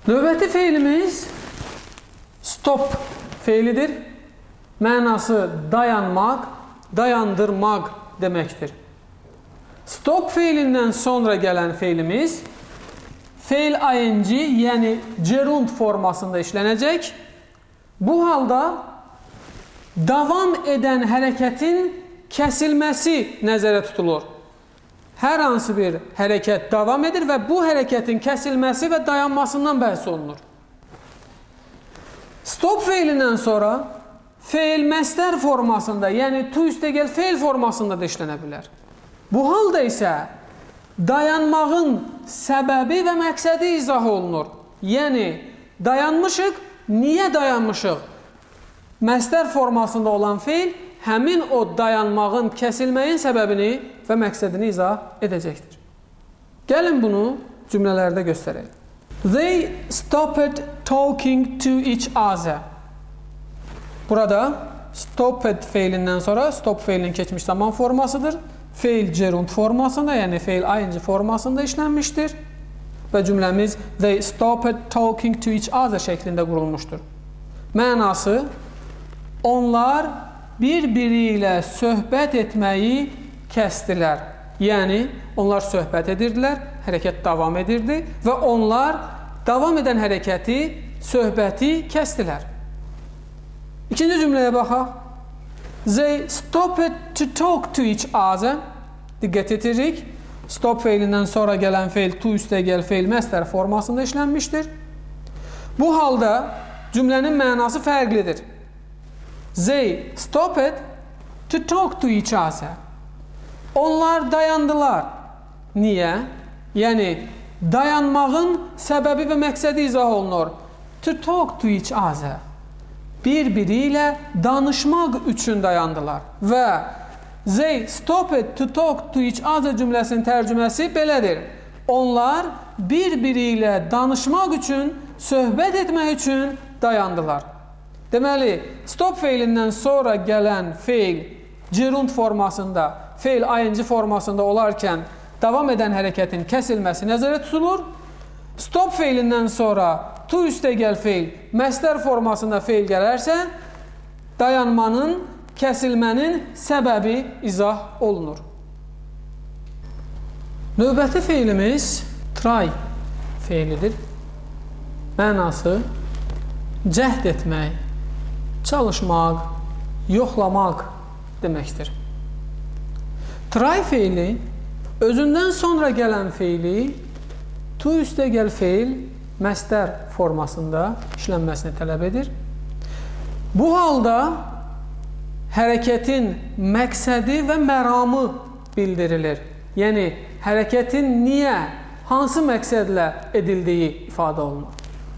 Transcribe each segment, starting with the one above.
Növbəti feilimiz stop feilidir. Mənası dayanmaq, dayandırmaq deməkdir. Stop feilindən sonra gələn feilimiz feil ing, yəni gerund formasında işlənəcək. Bu halda davam edən hərəkətin kəsilməsi nəzərdə tutulur. Hər hansı bir hərəkət davam edir və bu hərəkətin kəsilməsi və dayanmasından bəhs olunur. Stop feilindən sonra feil məstər formasında, yəni to üstəgəl feil formasında da işlənə bilər. Bu halda isə dayanmağın səbəbi və məqsədi izah olunur. Yəni, dayanmışıq, niyə dayanmışıq? Məstər formasında olan feil həmin o dayanmağın, kəsilməyin səbəbini və məqsədini izah edəcəkdir. Gəlin bunu cümlələrdə göstərək. They stopped talking to each other. Burada stopped feilindən sonra stop feilinin keçmiş zaman formasıdır. Feil gerund formasında, yəni feil ing formasında işlənmişdir və cümləmiz they stopped talking to each other şəklində qurulmuşdur. Mənası onlar bir-biri ilə söhbət etməyi kəsdilər. Yəni onlar söhbət edirdilər, hərəkət davam edirdi və onlar davam edən hərəkəti, söhbəti kəsdilər. İkinci cümləyə baxaq. They stopped to talk to each other. Diqqət etiririk. Stop feilindən sonra gələn feil to üstəgəl feil məstər formasında işlənmişdir. Bu halda cümlənin mənası fərqlidir. They stopped to talk to each other. Onlar dayandılar. Niyə? Yəni dayanmağın səbəbi və məqsədi izah olunur. To talk to each other. Bir-biri ilə danışmaq üçün dayandılar. Və they stopped to talk to each other cümləsinin tərcüməsi belədir. Onlar bir-biri ilə danışmaq üçün, söhbət etmək üçün dayandılar. Deməli, stop feilindən sonra gələn feil gerund formasında, feil ing formasında olarkən davam edən hərəkətin kəsilməsi nəzərdə tutulur. Stop feilindən sonra to üstəgəl feil məstər formasında feil gələrsə, dayanmanın, kəsilmənin səbəbi izah olunur. Növbəti feilimiz try feilidir. Mənası cəhd etmək, çalışmaq, yoxlamaq deməkdir. Try feili özündən sonra gələn feili to üstəgəl feil məstər formasında işlənməsini tələb edir. Bu halda hərəkətin məqsədi və məramı bildirilir. Yəni, hərəkətin niyə, hansı məqsədlə edildiyi ifadə olunur.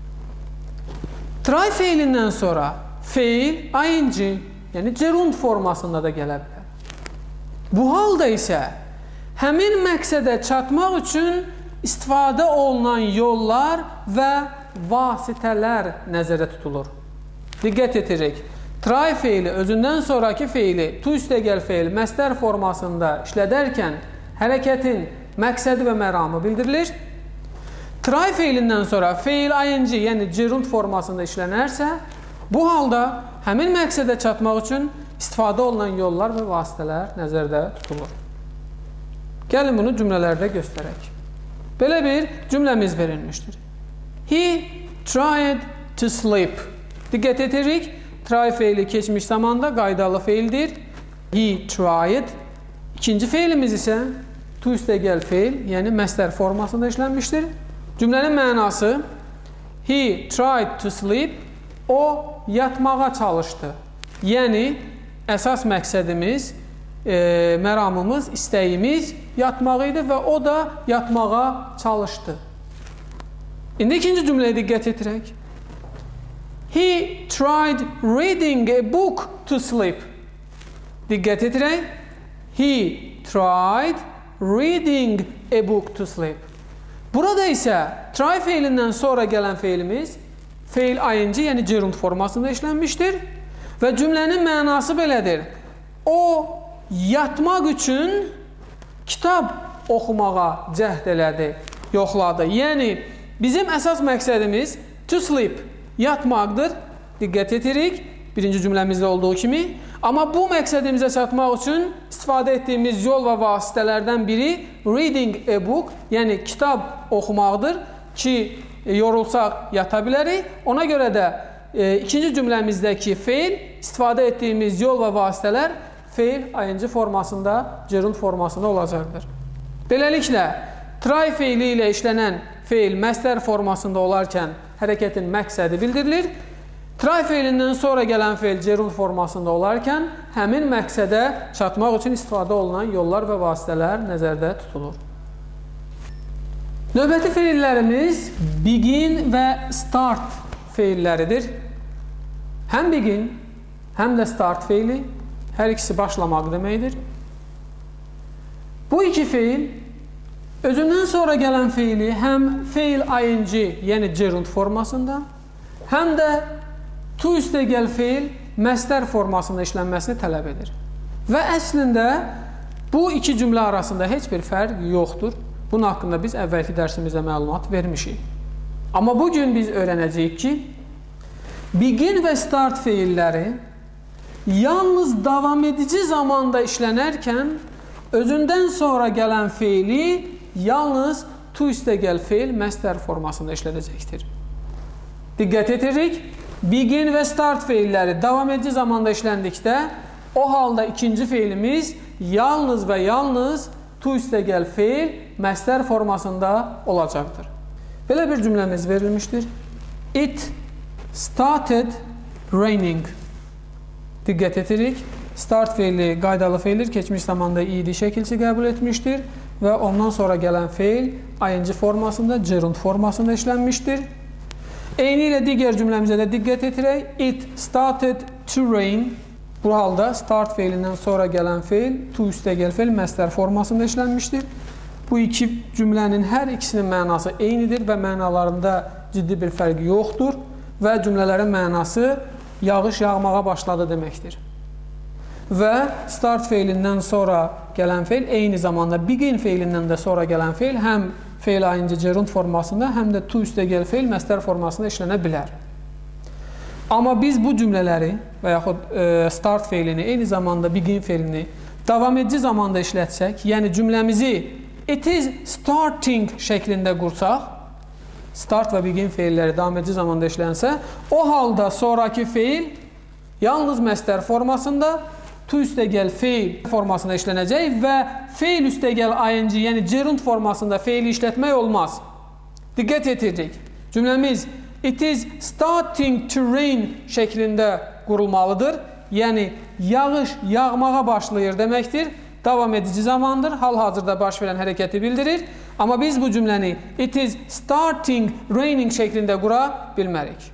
Try feilindən sonra feil ing, yəni gerund formasında da gələ bilər. Bu halda isə həmin məqsədə çatmaq üçün istifadə olunan yollar və vasitələr nəzərdə tutulur. Diqqət etiririk. Try feili özündən sonraki feili to üstəgəl feil məstər formasında işlədərkən hərəkətin məqsədi və məramı bildirilir. Try feilindən sonra feil ing, yəni gerund formasında işlənərsə, bu halda həmin məqsədə çatmaq üçün istifadə olunan yollar və vasitələr nəzərdə tutulur. Gəlin bunu cümlələrdə göstərək. Belə bir cümləmiz verilmişdir. He tried to sleep. Diqqət etiririk. Try feili keçmiş zamanda qaydalı feildir. He tried. İkinci feilimiz isə to üstəgəl feil, yəni məstər formasında işlənmişdir. Cümlənin mənası he tried to sleep. O yatmağa çalışdı. Yəni əsas məqsədimiz, məramımız, istəyimiz yatmaq idi və o da yatmağa çalışdı. İndi ikinci cümləyə diqqət etirək. He tried reading a book to sleep. Diqqət etirək. He tried reading a book to sleep. Burada isə try feilindən sonra gələn feilimiz feil ing, yəni gerund formasında işlənmişdir və cümlənin mənası belədir. O yatmaq üçün kitab oxumağa cəhd elədi, yoxladı. Yəni bizim əsas məqsədimiz to sleep, yatmaqdır. Diqqət etirik, birinci cümləmizdə olduğu kimi. Amma bu məqsədimizə çatmaq üçün istifadə etdiyimiz yol və vasitələrdən biri reading a book, yəni kitab oxumaqdır ki, yorulsaq yata bilərik. Ona görə də ikinci cümləmizdəki feil, istifadə etdiyimiz yol və vasitələr feil ing formasında, gerund formasında olacaqdır. Beləliklə, try feili ilə işlənən feil məstər formasında olarkən hərəkətin məqsədi bildirilir. Try feilindən sonra gələn feil gerund formasında olarkən həmin məqsədə çatmaq üçün istifadə olunan yollar və vasitələr nəzərdə tutulur. Növbəti feillərimiz begin və start feilləridir. Həm begin, həm də start feili, hər ikisi başlamaq deməkdir. Bu iki feil özündən sonra gələn feili həm feil ing, yəni gerund formasında, həm də to üstəgəl feil məstər formasında işlənməsini tələb edir. Və əslində bu iki cümlə arasında heç bir fərq yoxdur. Bunun haqqında biz əvvəlki dərsimizdə məlumat vermişik. Amma bugün biz öyrənəcəyik ki, begin və start feilləri yalnız davam edici zamanda işlənərkən özündən sonra gələn feili yalnız to üstəgəl feil məstər formasında işlədəcəkdir. Diqqət edirik, begin və start feilləri davam edici zamanda işləndikdə o halda ikinci feilimiz yalnız və yalnız to üstəgəl feil məstər formasında olacaqdır. Belə bir cümləmiz verilmişdir. It started raining. Diqqət edirik. Start feili qaydalı feildir. Keçmiş zamanda id şəkilsi qəbul etmişdir və ondan sonra gələn feil ing formasında, gerund formasında işlənmişdir. Eyni ilə digər cümləmizə də diqqət edirək. It started to rain. Bu halda start feilindən sonra gələn feil to üstəgəl feil məstər formasında işlənmişdir. Bu iki cümlənin hər ikisinin mənası eynidir və mənalarında ciddi bir fərq yoxdur və cümlələrin mənası yağış yağmağa başladı deməkdir. Və start feilindən sonra gələn feil eyni zamanda begin feilindən də sonra gələn feil həm feil ing gerund formasında, həm də to üstəgəl feil məstər formasında işlənə bilər. Amma biz bu cümlələri və yaxud start feilini, eyni zamanda begin feilini davam edici zamanda işlətsək, yəni cümləmizi it is starting şəklində qursaq, start və begin feilləri davam edici zamanda işlənsə, o halda sonraki feil yalnız məstər formasında, to üstəgəl feil formasında işlənəcək və feil üstəgəl ing, yəni gerund formasında feili işlətmək olmaz. Diqqət etdik. Cümləmiz it is starting to rain şəklində qurulmalıdır. Yəni, yağış yağmağa başlayır deməkdir. Davam edici zamandır. Hal-hazırda baş verən hərəkəti bildirir. Amma biz bu cümləni it is starting raining şəklində qura bilmərik.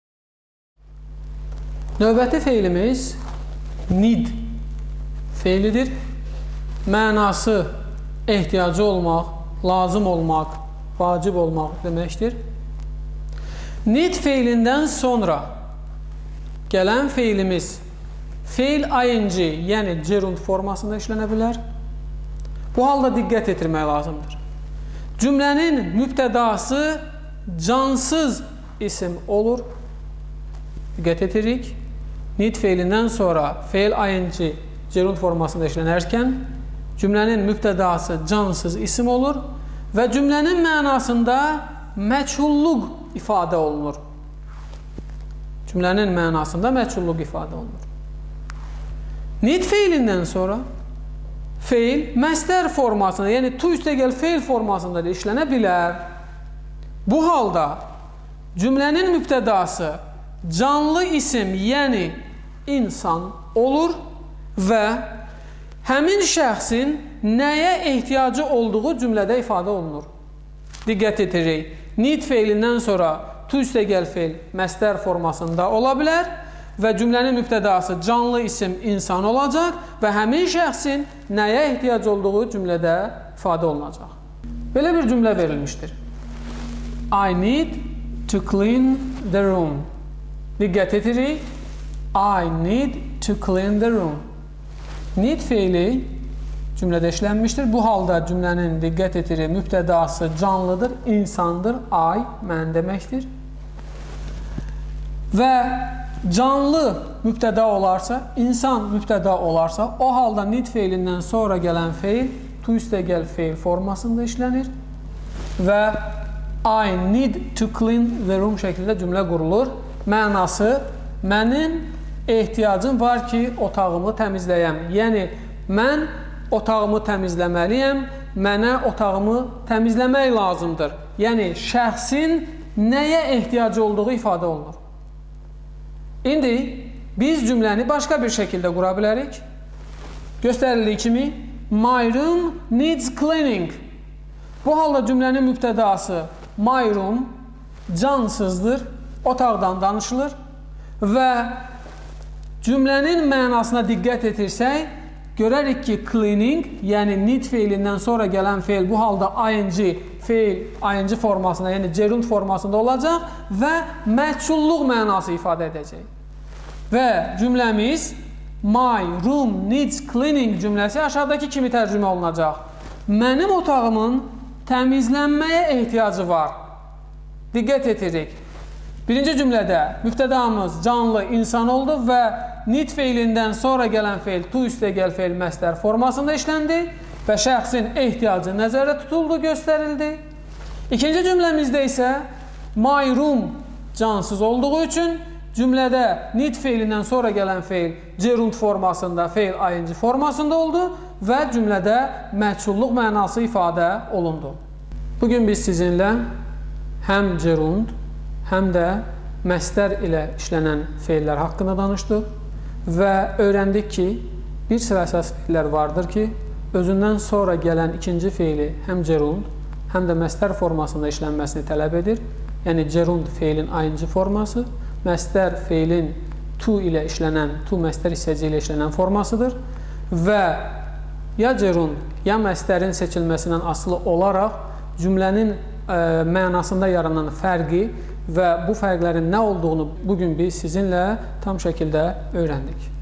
Növbəti feilimiz need feilidir. Mənası ehtiyacı olmaq, lazım olmaq, vacib olmaq deməkdir. Need feilindən sonra gələn feilimiz feil ing, yəni gerund formasında işlənə bilər. Bu halda diqqət etdirmək lazımdır. Cümlənin mübtədası cansız isim olur. Diqqət edirik. Need feilindən sonra feil ing gerund formasında işlənərkən cümlənin mübtədası cansız isim olur və cümlənin mənasında məchulluq ifadə olunur. Cümlənin mənasında məchulluq ifadə olunur. Need feilindən sonra feil məstər formasında, yəni to üstəgəl feil formasında da işlənə bilər. Bu halda cümlənin mübtədası canlı isim, yəni insan olur və həmin şəxsin nəyə ehtiyacı olduğu cümlədə ifadə olunur. Diqqət edirik. Need feilindən sonra to üstəgəl feil məstər formasında ola bilər və cümlənin mübtədası canlı isim insan olacaq və həmin şəxsin nəyə ehtiyac olduğu cümlədə ifadə olunacaq. Belə bir cümlə verilmişdir. I need to clean the room. Diqqət edirik. I need to clean the room. Need feili cümlədə işlənmişdir. Bu halda cümlənin diqqət etirik, mübtədası canlıdır, insandır, I, mən deməkdir. Və canlı mübtəda olarsa, insan mübtəda olarsa, o halda need feilindən sonra gələn feil to üstəgəl feil formasında işlənir və I need to clean the room şəklində cümlə qurulur. Mənası, mənim ehtiyacım var ki, otağımı təmizləyəm. Yəni, mən otağımı təmizləməliyəm, mənə otağımı təmizləmək lazımdır. Yəni, şəxsin nəyə ehtiyacı olduğu ifadə olunur. İndi biz cümləni başqa bir şəkildə qura bilərik. Göstərildiyi kimi, my room needs cleaning. Bu halda cümlənin mübtədası my room cansızdır, otaqdan danışılır və cümlənin mənasına diqqət etirsək, görərik ki, cleaning, yəni need feilindən sonra gələn feil bu halda ing feil, ing formasında, yəni gerund formasında olacaq və məchulluq mənası ifadə edəcək. Və cümləmiz my room needs cleaning cümləsi aşağıdakı kimi tərcümə olunacaq. Mənim otağımın təmizlənməyə ehtiyacı var. Diqqət etirik. Birinci cümlədə mübtədamız canlı insan oldu və need feilindən sonra gələn feil to üstəgəl feil məsdər formasında işləndi və şəxsin ehtiyacı nəzərdə tutuldu, göstərildi. İkinci cümləmizdə isə my room cansız olduğu üçün cümlədə need feilindən sonra gələn feil gerund formasında, feil ing formasında oldu və cümlədə məchulluq mənası ifadə olundu. Bugün biz sizinlə həm gerund, həm də məsdər ilə işlənən feillər haqqında danışdıq və öyrəndik ki, bir sıra əsas feillər vardır ki, özündən sonra gələn ikinci feili həm gerund, həm də məsdər formasında işlənməsini tələb edir. Yəni, gerund feilin ing forması, məsdər feilin to ilə işlənən, to məsdər hissəci ilə işlənən formasıdır və ya gerund, ya məsdərin seçilməsindən asılı olaraq cümlənin mənasında yaranan fərqi və bu fərqlərin nə olduğunu bugün biz sizinlə tam şəkildə öyrəndik.